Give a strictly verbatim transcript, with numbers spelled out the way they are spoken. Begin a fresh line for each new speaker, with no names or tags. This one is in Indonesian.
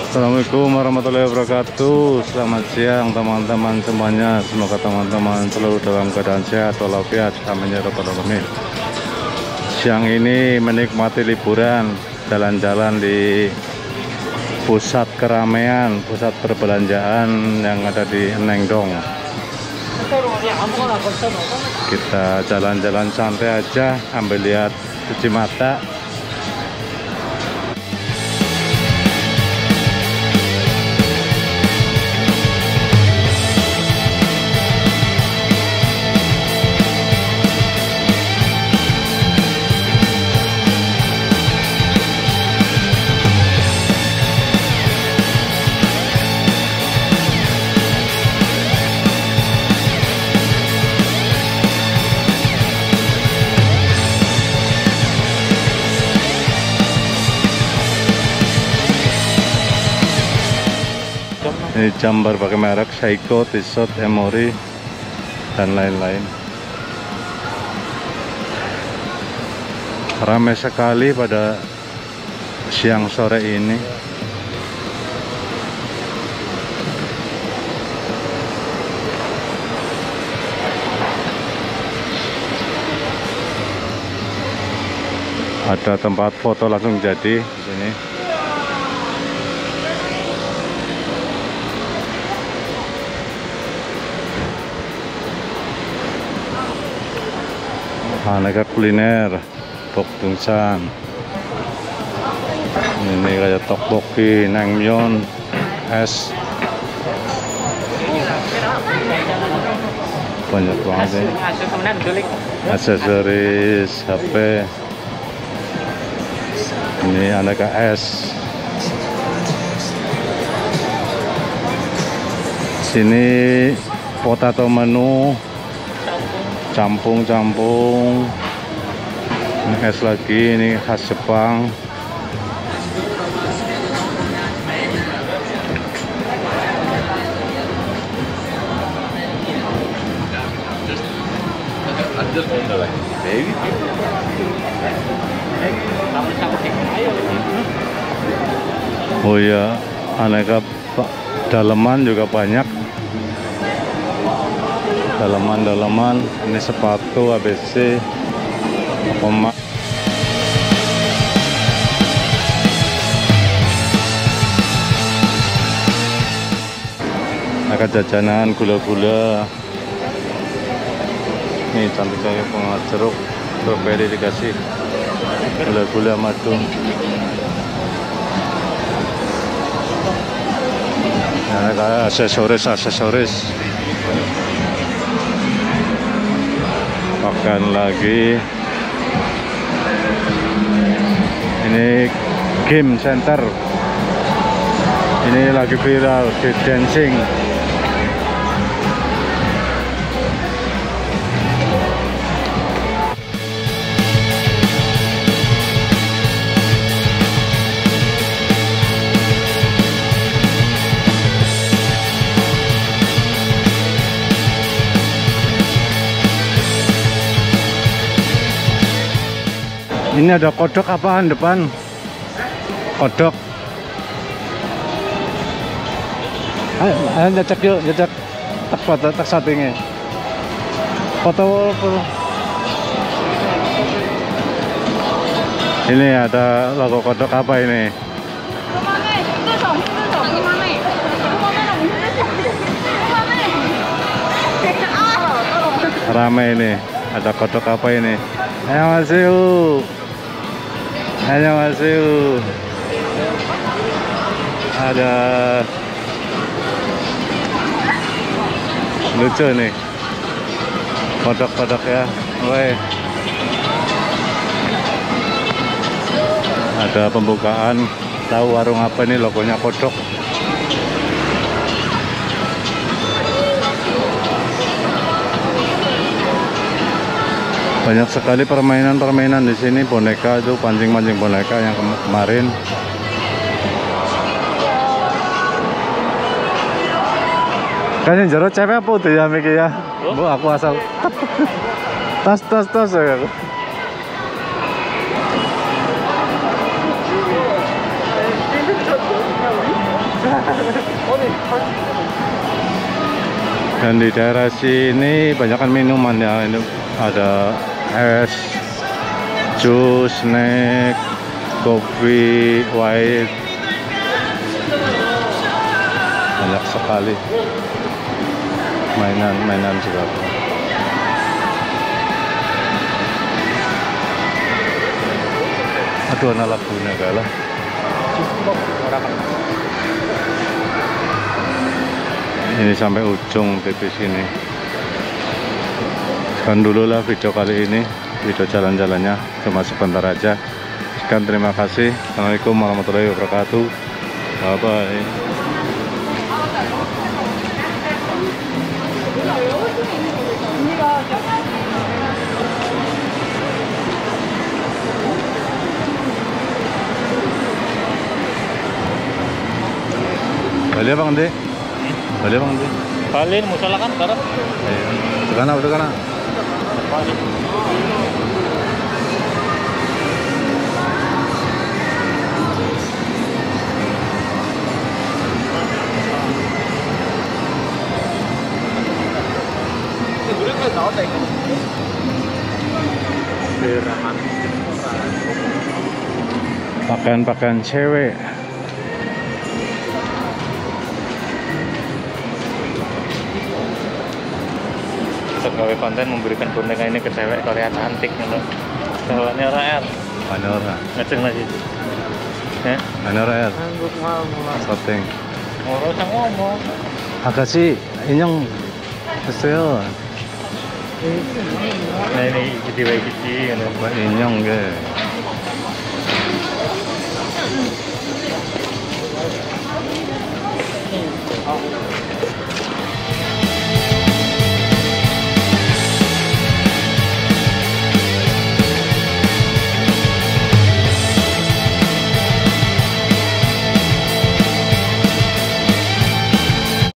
Assalamualaikum warahmatullahi wabarakatuh. Selamat siang teman-teman semuanya. Semoga teman-teman selalu dalam keadaan sehat walafiat. Amin ya rabbal alamin. Siang ini menikmati liburan, jalan-jalan di pusat keramaian, pusat perbelanjaan yang ada di Nengdong. Kita jalan-jalan santai aja, ambil lihat cuci mata. Ini jam berbagai merek, Seiko, Tissot, Emory, dan lain-lain. Ramai sekali pada siang sore ini. Ada tempat foto langsung jadi di sini. Aneka kuliner, Bokdungsan. Ini kayak tteokbokki, naengmyeon, es. Banyak banget ya. Aksesoris H P. Ini aneka es. Sini potato menu. Campung-campung, ini es lagi, ini khas Jepang. Oh ya, aneka daleman juga banyak. Daleman-daleman, ini sepatu A B C, pema. Ada jajanan, gula-gula. Ini cantik kayak bunga jeruk, strawberry dikasih gula-gula madu. Nah, ada aksesoris-aksesoris. Makan lagi. Ini game center. Ini lagi viral di dancing. Ini ada kodok apaan depan? Kodok. Ayo, ayo cek yuk, cek tak foto, tak settingnya. Foto, foto. Ini ada logo kodok apa ini? Ramai ini. Ada kodok apa ini? Ayo masih. Annyeonghaseyo. Ada lucu nih kodok-kodok ya. Woi. Ada pembukaan, tahu warung apa ini, logonya kodok. Banyak sekali permainan-permainan di sini, boneka itu, pancing-pancing boneka yang kemarin. Kan yang jero cewek apa tuh ya Miki ya? Bu, aku asal tas tas tas ya. Dan di daerah sini banyakkan minuman ya, ini ada es, jus, snack, kopi, white, banyak sekali mainan-mainan juga. Aduh, anak lagunya galah. Ini sampai ujung T V sini. Sekian dulu lah video kali ini, video jalan-jalannya cuma sebentar aja. Sekian, terima kasih. Assalamualaikum warahmatullahi wabarakatuh. Bye bye. Balik bang deh. Balik bang deh.
Balik musola kan sekarang.
Udah kana, udah kana. Pakaian-pakaian cewek.
Gawe konten memberikan boneka ini ke cewek Korea cantik gitu. Soalnya orang
Mana orang?
ngeceng lagi. Ya?
Mana orang?
Angguk ngomong.
Shooting.
Orang sang ngomong.
Agak sih inyong kesel.
Nah ini gede wae gede ngono.
Mbak inyong ge.